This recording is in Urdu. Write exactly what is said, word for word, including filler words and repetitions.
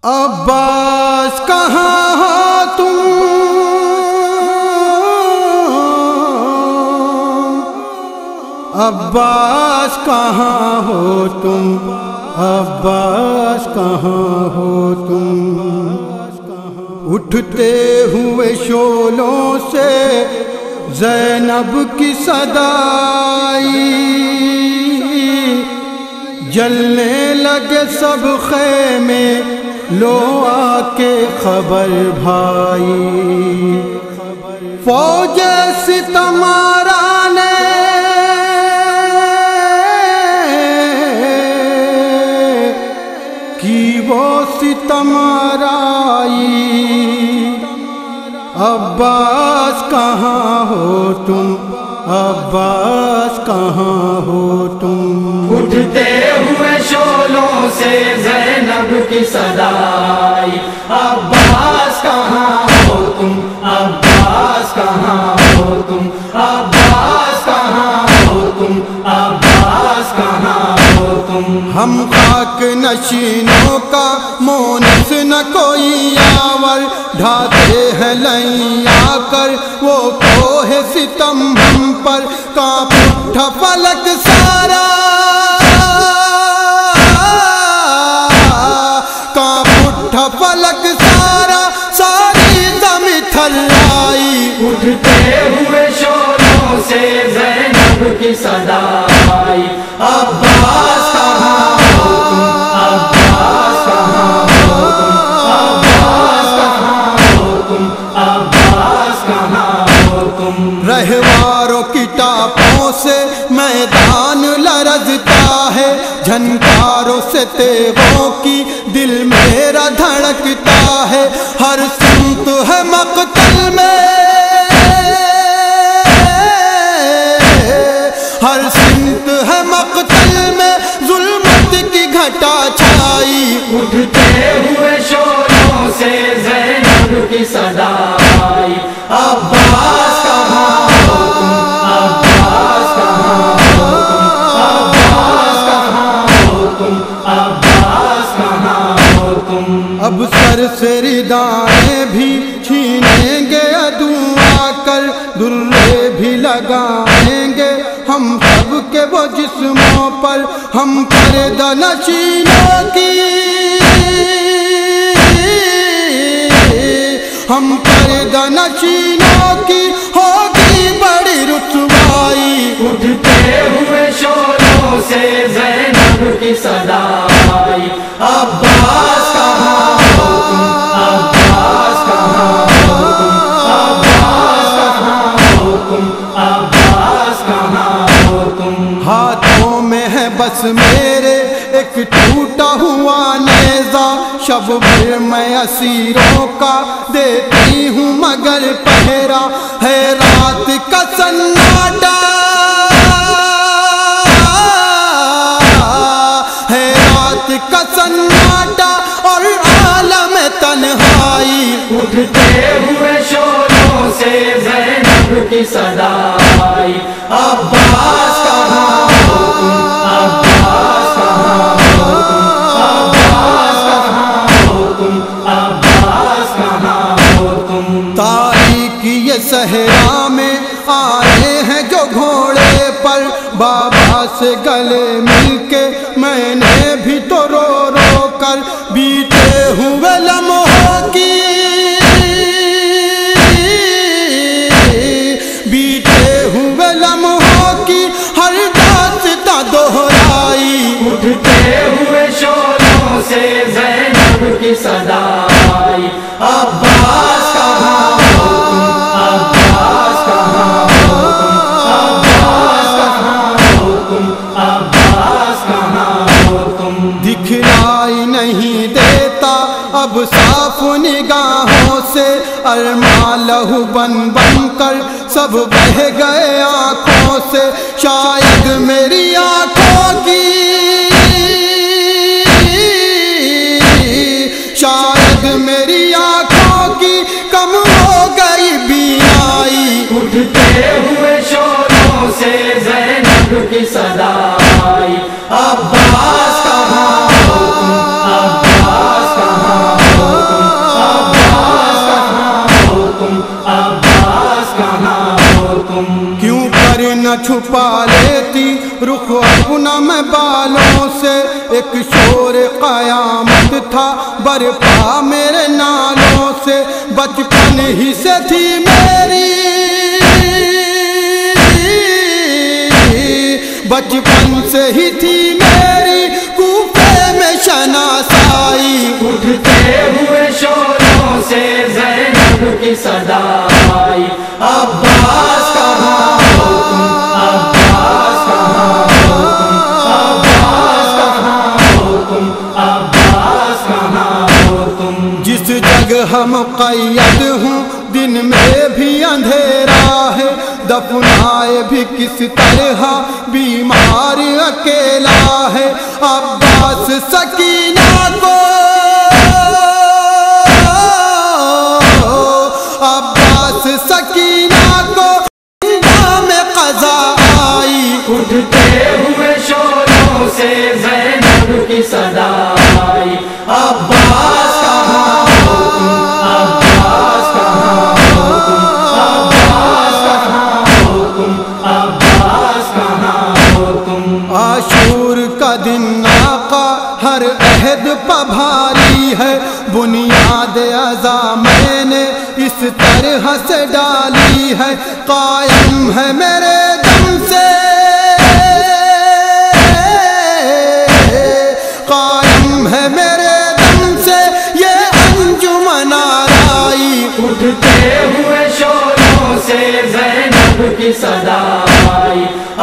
عباس کہاں ہو تم، عباس کہاں ہو تم، عباس کہاں ہو تم، اٹھتے ہوئے شعلوں سے زینب کی صدائی، جلنے لگے سب خیمے، لو آ کے خبر بھائی، فوج ستم آرا نے کی وہ ستم آرائی، عباس کہاں ہو تم، عباس کہاں ہو تم، اٹھتے ہوئے شعلوں سے زینب کی صدائی، عباس کہاں ہو تم، عباس کہاں ہو تم، عباس کہاں ہو تم، عباس کہاں ہو تم، ہم خاک نشینوں کا مونس نہ کوئی آور، ڈھاتے ہیں لیں آ کر وہ کوہ ستم ہم پر، کانپ اٹھا فلک سارا، کانپ اٹھا فلک سارا، ساری زمین تھرائی، اٹھتے ہوئے شعلوں سے زینب کی صدائی، عباس کہاں ہو تم، عباس کہاں ہو تم، عباس کہاں ہو تم، عباس کہاں ہو تم، رہواروں کی ٹاپوں سے میدان لرزتا ہے، جھنکاروں سے تیغوں کی دل میرا دھڑکتا ہے، ہر سمت ہے مقتل میں، ہر سمت ہے مقتل میں، ظلمت کی گھٹا چھائی، اٹھتے ہوئے شعلوں سے زینب کی صدائی، عباس کہاں ہو تم، عباس کہاں ہو تم، عباس کہاں ہو تم، عباس کہاں ہو تم، اب سر سے ردائیں بھی چھینیں گے عدو آ کر، درے بھی لگائیں گے ہم سب کے وہ جسموں پر، ہم پردہ نشینوں کی، ہم پردہ نشینوں کی ہوگی بڑی رسوائی، اٹھتے ہوئے شعلوں سے زینب کی صدائی، عباس کہاں ہو تم، عباس کہاں ہو تم، عباس کہاں ہو تم، عباس کہاں ہو تم، ہاتھوں میں ہے بس میرے ایک ٹوٹا ہوا نیزہ، شب بھر میں اسیروں کا دیتی ہوں مگر پہرا، ہے رات کا سناٹا، ہے رات کا سناٹا اور عالم تنہائی، اٹھتے ہوئے شعلوں سے زینب کی صدائی، عباس کہاں ہو تم، عباس کہاں ہو تم، عباس کہاں ہو تم، عباس کہاں ہو تم، تاریکی یہ صحرا میں آئے ہیں جو گھوڑے پر، بابا سے گلے مل کے میں نے بھی تو رو رو کر، بیتے ہوئے لمحوں کی، بیتے ہوئے لمحوں کی ہر داستاں دہرائی، اٹھتے ہوئے شعلوں سے زینب کی صدائی، عباس کہاں ہو تم، عباس کہاں ہو تم، عباس کہاں ہو تم، عباس کہاں ہو تم، دکھلائی نہیں دیتا اب صاف نگاہوں سے، ارماں لہو بن بن کر سب بہہ گئے آنکھوں سے، شاید میری آنکھوں کی، شاید میری آنکھوں کی کم ہو گئی بینائی، اٹھتے ہوئے شعلوں سے زینب کی صدائی، عباس کہاں ہو تم، عباس کہاں اٹھا برپا میرے نالوں سے، بچپن ہی سے تھی میری بچپن سے ہی تھی میری کوفے میں شناسائی، اٹھتے ہوئے شوروں سے زینب کی صدا آئی، عباس کہاں ہو تم، عباس کہاں ہو تم، عباس کہاں ہو تم، عباس کہاں ہو تم۔ جس جگہ مقید ہوں دن میں بھی اندھیرا ہے، دفنائے بھی کس طرح بیمار اکیلا ہے، عباس سکینہ کو عباس سکینہ کو میں قضا آئی، اٹھتے ہوئے شوروں سے زینب کی صدا آئی، عباس کہاں ہو تم، عباس کہاں ہو تم، عباس کہاں ہو تم، عباس کہاں ہو تم۔ عاشور کا دن آقا ہر عہد پہ بھاری ہے، بنیاد عزا میں نے اس طرح سے ڈالی ہے، قائم ہے میرے دم سے قائم ہے میرے دم سے یہ انجمن آرائی، اٹھتے ہوئے شوروں سے زینب کی صدا آئی،